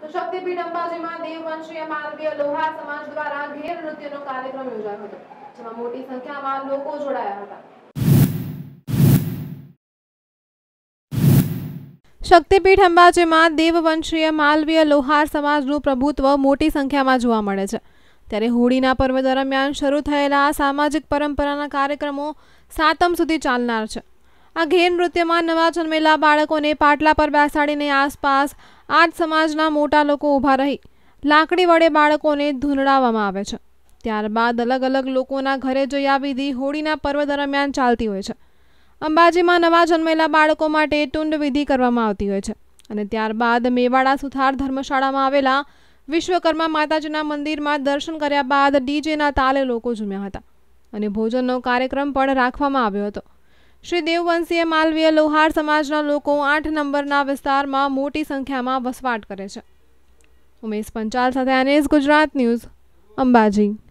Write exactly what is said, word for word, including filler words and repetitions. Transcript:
શક્તિપીઠ અંબાજીમાં દેવવંશીય માલવીય લોહાર સમાજ દ્વારા ઘેર નૃત્યનો કાર્યક્રમ યોજાયો હતો, જેમાં મોટી સંખ્યામાં લોકો જોડાયા હતા। શક્તિપીઠ અંબાજીમાં દેવવંશીય માલવીય લોહાર સમાજનું પ્રભુત્વ મોટી સંખ્યામાં જોવા મળે છે। ત્યારે હોળીના પર્વ દરમિયાન શરૂ થયેલા સામાજિક પરંપરાના કાર્યક્રમો સાતમ સુધી ચાલનાર છે। આ ઘેર નૃત્યમાં નવા જન્મેલા બાળકોને પાટલા પર બેસાડીને આસપાસ આ જ સમાજના મોટા લોકો ઊભા રહી લાકડી વડે બાળકોને ધૂનડાવવામાં આવે છે। ત્યારબાદ અલગ અલગ લોકોના ઘરે જઈ આ વિધિ હોળીના પર્વ દરમિયાન ચાલતી હોય છે। અંબાજીમાં નવા જન્મેલા બાળકો માટે ટુંડ વિધિ કરવામાં આવતી હોય છે અને ત્યારબાદ મેવાડા સુથાર ધર્મશાળામાં આવેલા વિશ્વકર્મા માતાજીના મંદિરમાં દર્શન કર્યા બાદ ડીજેના તાલે લોકો ઝૂમ્યા હતા અને ભોજનનો કાર્યક્રમ પણ રાખવામાં આવ્યો હતો। શ્રી દેવવંશીય માલવીય લોહાર સમાજના લોકો આઠ નંબરના વિસ્તારમાં મોટી સંખ્યામાં વસવાટ કરે છે। ઉમેશ પંચાલ સાથે ગુજરાત ન્યૂઝ, અંબાજી।